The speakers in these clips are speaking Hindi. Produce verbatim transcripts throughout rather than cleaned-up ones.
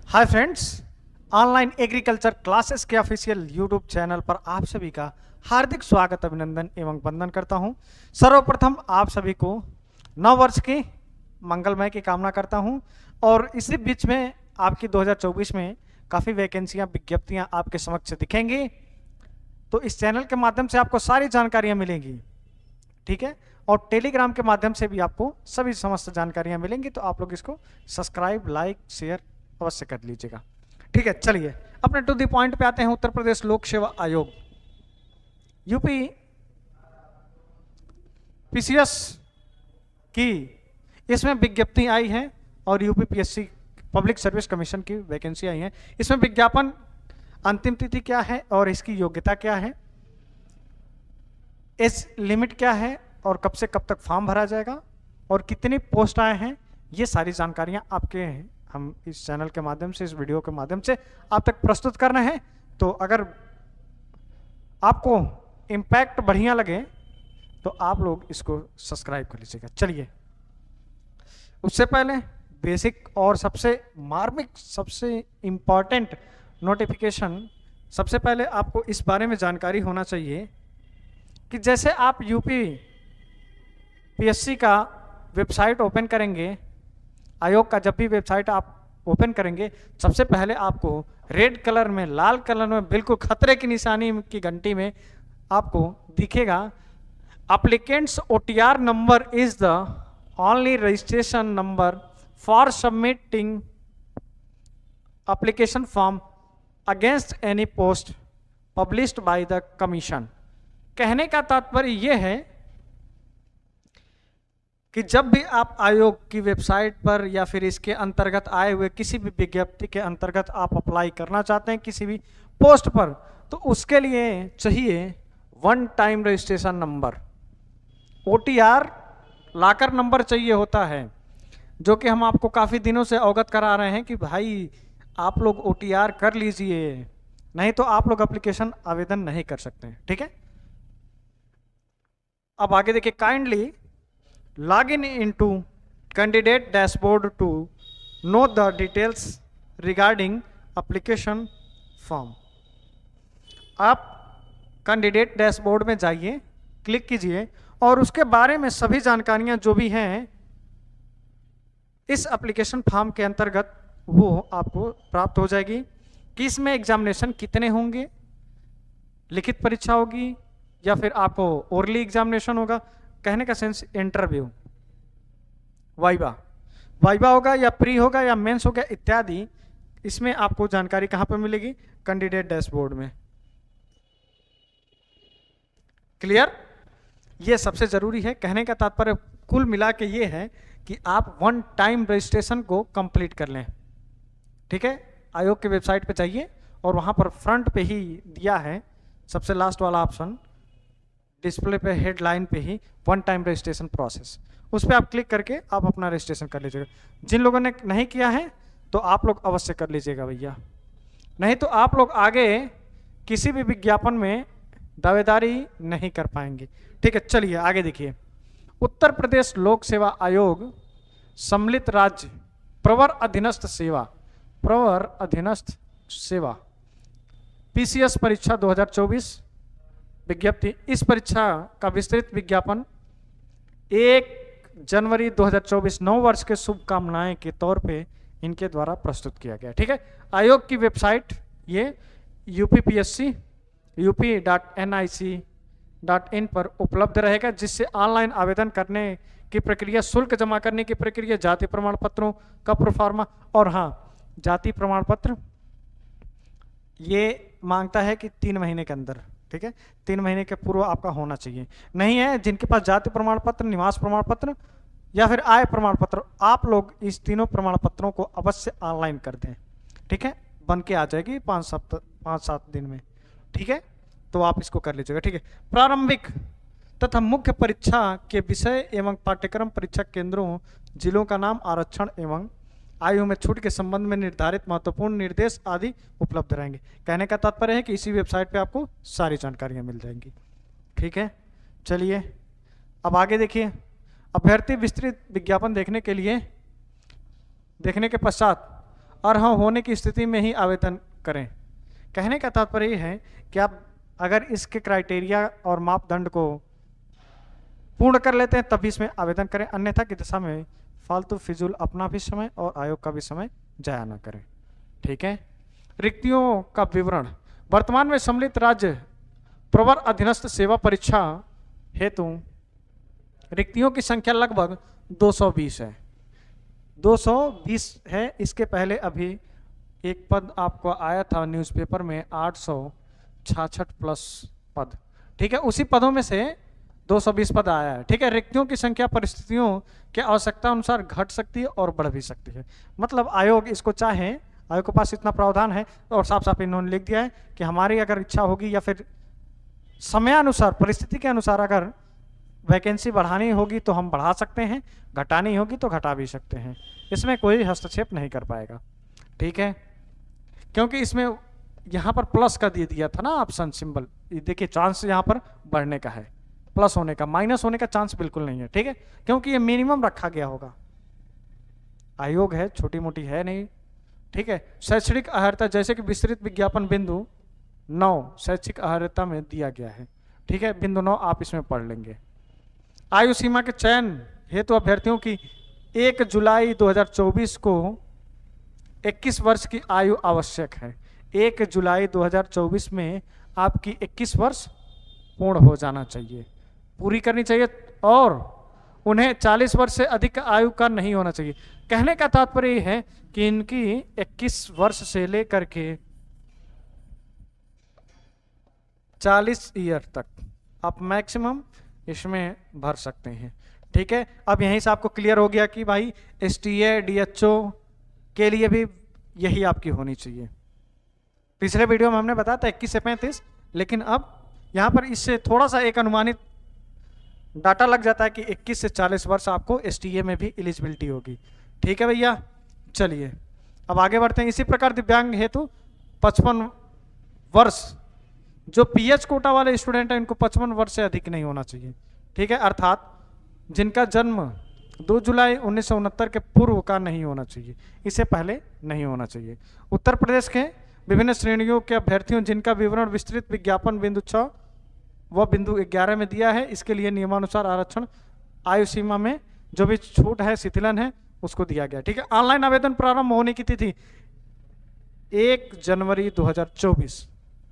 हाय फ्रेंड्स, ऑनलाइन एग्रीकल्चर क्लासेस के ऑफिशियल यूट्यूब चैनल पर आप सभी का हार्दिक स्वागत, अभिनंदन एवं वंदन करता हूं। सर्वप्रथम आप सभी को नव वर्ष की मंगलमय की कामना करता हूं और इसी बीच में आपकी दो हज़ार चौबीस में काफ़ी वैकेंसियां, विज्ञप्तियां आपके समक्ष दिखेंगी। तो इस चैनल के माध्यम से आपको सारी जानकारियां मिलेंगी, ठीक है। और टेलीग्राम के माध्यम से भी आपको सभी समस्त जानकारियां मिलेंगी। तो आप लोग इसको सब्सक्राइब, लाइक, शेयर अवश्य कर लीजिएगा, ठीक है। चलिए अपने टू दी पॉइंट पे आते हैं। उत्तर प्रदेश लोक सेवा आयोग यूपी पीसीएस की इसमें विज्ञप्ति आई है और UP PSC public service commission की वैकेंसी आई है। इसमें विज्ञापन अंतिम तिथि क्या है और इसकी योग्यता क्या है, एज लिमिट क्या है और कब से कब तक फॉर्म भरा जाएगा और कितनी पोस्ट आए हैं, ये सारी जानकारियां आपके हम इस चैनल के माध्यम से, इस वीडियो के माध्यम से आप तक प्रस्तुत कर रहे हैं। तो अगर आपको इम्पैक्ट बढ़िया लगे तो आप लोग इसको सब्सक्राइब कर लीजिएगा। चलिए उससे पहले बेसिक और सबसे मार्मिक, सबसे इम्पॉर्टेंट नोटिफिकेशन, सबसे पहले आपको इस बारे में जानकारी होना चाहिए कि जैसे आप यूपी पीएससी का वेबसाइट ओपन करेंगे, आयोग का जब भी वेबसाइट आप ओपन करेंगे, सबसे पहले आपको रेड कलर में, लाल कलर में, बिल्कुल खतरे की निशानी की घंटी में आपको दिखेगा applicants OTR number is the only registration number for submitting application form against any post published by the commission. कहने का तात्पर्य यह है कि जब भी आप आयोग की वेबसाइट पर या फिर इसके अंतर्गत आए हुए किसी भी विज्ञप्ति के अंतर्गत आप अप्लाई करना चाहते हैं किसी भी पोस्ट पर, तो उसके लिए चाहिए one time registration number, OTR लाकर नंबर चाहिए होता है, जो कि हम आपको काफ़ी दिनों से अवगत करा रहे हैं कि भाई आप लोग ओटीआर कर लीजिए, नहीं तो आप लोग एप्लीकेशन आवेदन नहीं कर सकते, ठीक है। अब आगे देखिए, kindly log in into candidate dashboard to know the details regarding application form। आप कैंडिडेट डैशबोर्ड में जाइए, क्लिक कीजिए और उसके बारे में सभी जानकारियां जो भी हैं इस एप्लीकेशन फॉर्म के अंतर्गत वो आपको प्राप्त हो जाएगी कि इसमें एग्जामिनेशन कितने होंगे, लिखित परीक्षा होगी या फिर आपको ओरली एग्जामिनेशन होगा। कहने का सेंस इंटरव्यू, वाइवा वाइवा होगा या प्री होगा या मेंस होगा इत्यादि। इसमें आपको जानकारी कहां पर मिलेगी? कैंडिडेट डैशबोर्ड में। क्लियर? ये सबसे जरूरी है। कहने का तात्पर्य कुल मिला के ये है कि आप वन टाइम रजिस्ट्रेशन को कंप्लीट कर लें, ठीक है। आयोग के वेबसाइट पे जाइए और वहां पर फ्रंट पे ही दिया है सबसे लास्ट वाला ऑप्शन, डिस्प्ले पे हेडलाइन पे ही वन टाइम रजिस्ट्रेशन प्रोसेस, उस पर आप क्लिक करके आप अपना रजिस्ट्रेशन कर लीजिएगा। जिन लोगों ने नहीं किया है तो आप लोग अवश्य कर लीजिएगा भैया, नहीं तो आप लोग आगे किसी भी विज्ञापन में दावेदारी नहीं कर पाएंगे, ठीक है। चलिए आगे देखिए, उत्तर प्रदेश लोक सेवा आयोग सम्मिलित राज्य प्रवर अधीनस्थ सेवा, प्रवर अधीनस्थ सेवा पीसीएस परीक्षा दो हज़ार चौबीस विज्ञप्ति। इस परीक्षा का विस्तृत विज्ञापन एक जनवरी दो हज़ार चौबीस नौ वर्ष के शुभकामनाएं के तौर पे इनके द्वारा प्रस्तुत किया गया, ठीक है। आयोग की वेबसाइट ये UP PSC UP dot N I C dot in पर उपलब्ध रहेगा, जिससे ऑनलाइन आवेदन करने की प्रक्रिया, शुल्क जमा करने की प्रक्रिया, जाति प्रमाण पत्रों का प्रोफार्मा, और हाँ जाति प्रमाण पत्र ये मांगता है कि तीन महीने के अंदर, ठीक है, तीन महीने के पूर्व आपका होना चाहिए। नहीं है जिनके पास जाति प्रमाण पत्र, निवास प्रमाण पत्र या फिर आय प्रमाण पत्र, आप लोग इस तीनों प्रमाण पत्रों को अवश्य ऑनलाइन कर दें, ठीक है। बन के आ जाएगी पाँच सात पाँच सात दिन में, ठीक है। तो आप इसको कर लीजिएगा, ठीक है। प्रारंभिक तथा मुख्य परीक्षा के विषय एवं पाठ्यक्रम, परीक्षा केंद्रों, जिलों का नाम, आरक्षण एवं आयु में छूट के संबंध में निर्धारित महत्वपूर्ण निर्देश आदि उपलब्ध रहेंगे। कहने का तात्पर्य है कि इसी वेबसाइट पे आपको सारी जानकारियां मिल जाएंगी, ठीक है। चलिए अब आगे देखिए, अभ्यर्थी विस्तृत विज्ञापन देखने के लिए देखने के पश्चात अर्ह होने की स्थिति में ही आवेदन करें। कहने का तात्पर्य ये है कि आप अगर इसके क्राइटेरिया और मापदंड को पूर्ण कर लेते हैं तभी इसमें आवेदन करें, अन्यथा की दशा में फालतू फिजूल अपना भी समय और आयोग का भी समय जाया ना करें। ठीक है। रिक्तियों का विवरण। वर्तमान में सम्मिलित राज्य प्रवर अधीनस्थ सेवा परीक्षा हेतु रिक्तियों की संख्या लगभग दो सौ बीस है। दो सौ बीस है। इसके पहले अभी एक पद आपको आया था न्यूज़पेपर में आठ सौ छियासठ प्लस पद। ठीक है। उसी पदों में से दो सौ बीस पद आया है। ठीक है। रिक्तियों की संख्या परिस्थितियों के आवश्यकता अनुसार घट सकती है और बढ़ भी सकती है। मतलब आयोग इसको चाहे, आयोग के पास इतना प्रावधान है और साफ साफ इन्होंने लिख दिया है कि हमारी अगर इच्छा होगी या फिर समयानुसार परिस्थिति के अनुसार अगर वैकेंसी बढ़ानी होगी तो हम बढ़ा सकते हैं, घटानी होगी तो घटा भी सकते हैं। इसमें कोई हस्तक्षेप नहीं कर पाएगा। ठीक है। क्योंकि इसमें यहाँ पर प्लस का दे दिया था ना ऑप्शन सिंबल, देखिए चांस यहाँ पर बढ़ने का है, प्लस होने का, माइनस होने का चांस बिल्कुल नहीं है। ठीक है। क्योंकि ये मिनिमम रखा गया होगा, आयोग है, छोटी मोटी है नहीं। ठीक है। शैक्षणिक अर्हता जैसे कि विस्तृत विज्ञापन बिंदु नौ शैक्षिक अर्हता में दिया गया है। ठीक है। बिंदु नौ आप इसमें पढ़ लेंगे। आयु सीमा के चयन हेतु अभ्यर्थियों की एक जुलाई दो हज़ार चौबीस को इक्कीस वर्ष की आयु आवश्यक है। एक जुलाई दो हज़ार चौबीस में आपकी इक्कीस वर्ष पूर्ण हो जाना चाहिए, पूरी करनी चाहिए, और उन्हें चालीस वर्ष से अधिक आयु का नहीं होना चाहिए। कहने का तात्पर्य यह है कि इनकी इक्कीस वर्ष से लेकर के चालीस ईयर तक आप मैक्सिमम इसमें भर सकते हैं। ठीक है। अब यहीं से आपको क्लियर हो गया कि भाई S T A D H O के लिए भी यही आपकी होनी चाहिए। पिछले वीडियो में हमने बताया था इक्कीस से पैंतीस, लेकिन अब यहाँ पर इससे थोड़ा सा एक अनुमानित डाटा लग जाता है कि इक्कीस से चालीस वर्ष आपको एस टी ए में भी एलिजिबिलिटी होगी। ठीक है भैया। चलिए अब आगे बढ़ते हैं। इसी प्रकार दिव्यांग हेतु पचपन वर्ष, जो पीएच कोटा वाले स्टूडेंट हैं इनको पचपन वर्ष से अधिक नहीं होना चाहिए। ठीक है। अर्थात जिनका जन्म दो जुलाई उन्नीस सौ उनहत्तर के पूर्व का नहीं होना चाहिए, इससे पहले नहीं होना चाहिए। उत्तर प्रदेश के विभिन्न श्रेणियों के अभ्यर्थियों जिनका विवरण विस्तृत विज्ञापन बिंदु छः व बिंदु ग्यारह में दिया है, इसके लिए नियमानुसार आरक्षण आयु सीमा में जो भी छूट है, शिथिलन है, उसको दिया गया। ठीक है। ऑनलाइन आवेदन प्रारंभ होने की तिथि एक जनवरी दो हज़ार चौबीस,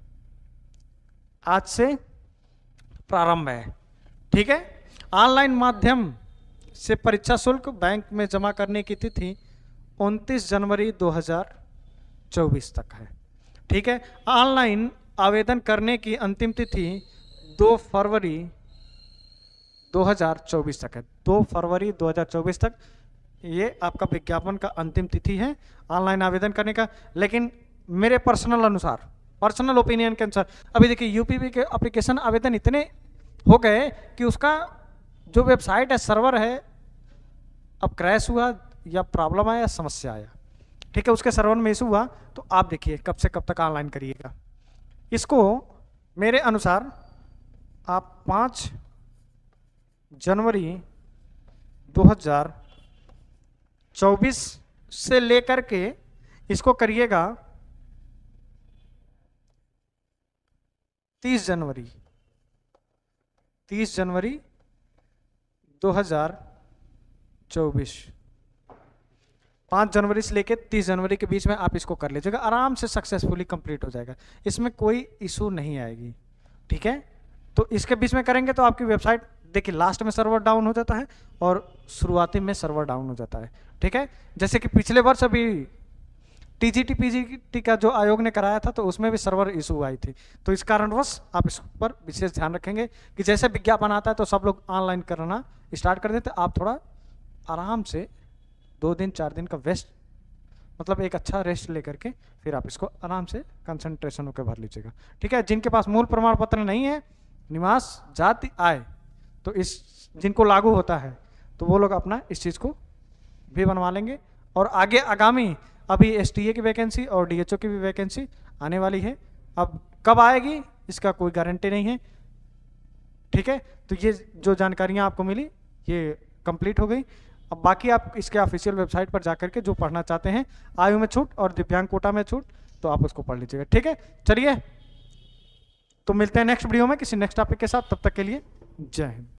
आज से प्रारंभ है। ठीक है। ऑनलाइन माध्यम से परीक्षा शुल्क बैंक में जमा करने की तिथि उनतीस जनवरी दो हज़ार चौबीस तक है। ठीक है। ऑनलाइन आवेदन करने की अंतिम तिथि दो फरवरी दो हज़ार चौबीस तक है। दो फरवरी दो हज़ार चौबीस तक ये आपका विज्ञापन का अंतिम तिथि है ऑनलाइन आवेदन करने का। लेकिन मेरे पर्सनल अनुसार, पर्सनल ओपिनियन के अनुसार, अभी देखिए यूपीपी के एप्लीकेशन आवेदन इतने हो गए कि उसका जो वेबसाइट है, सर्वर है, अब क्रैश हुआ या प्रॉब्लम आया, समस्या आया। ठीक है। उसके सर्वर में इशू हुआ, तो आप देखिए कब से कब तक ऑनलाइन करिएगा इसको। मेरे अनुसार आप पाँच जनवरी दो हज़ार चौबीस से लेकर के इसको करिएगा तीस जनवरी तीस जनवरी दो हज़ार चौबीस, पाँच जनवरी से लेकर तीस जनवरी के बीच में आप इसको कर लीजिएगा, आराम से सक्सेसफुली कंप्लीट हो जाएगा, इसमें कोई इशू नहीं आएगी। ठीक है। तो इसके बीच में करेंगे तो आपकी वेबसाइट देखिए लास्ट में सर्वर डाउन हो जाता है और शुरुआती में सर्वर डाउन हो जाता है। ठीक है। जैसे कि पिछले वर्ष अभी टीजीटी पीजीटी का जो आयोग ने कराया था तो उसमें भी सर्वर इशू आई थी, तो इस कारणवश आप इस पर विशेष ध्यान रखेंगे कि जैसे विज्ञापन आता है तो सब लोग ऑनलाइन करना स्टार्ट कर देते, आप थोड़ा आराम से दो दिन चार दिन का वेस्ट, मतलब एक अच्छा रेस्ट लेकर के फिर आप इसको आराम से कंसंट्रेशन होकर भर लीजिएगा। ठीक है। जिनके पास मूल प्रमाण पत्र नहीं है, निवास, जाति, आय, तो इस जिनको लागू होता है तो वो लोग अपना इस चीज़ को भी बनवा लेंगे। और आगे आगामी अभी एसटीए की वैकेंसी और डीएचओ की भी वैकेंसी आने वाली है, अब कब आएगी इसका कोई गारंटी नहीं है। ठीक है। तो ये जो जानकारियाँ आपको मिली ये कंप्लीट हो गई। अब बाकी आप इसके ऑफिशियल वेबसाइट पर जाकर के जो पढ़ना चाहते हैं, आयु में छूट और दिव्यांग कोटा में छूट, तो आप उसको पढ़ लीजिएगा। ठीक है, चलिए तो मिलते हैं नेक्स्ट वीडियो में किसी नेक्स्ट टॉपिक के साथ। तब तक के लिए जय हिंद।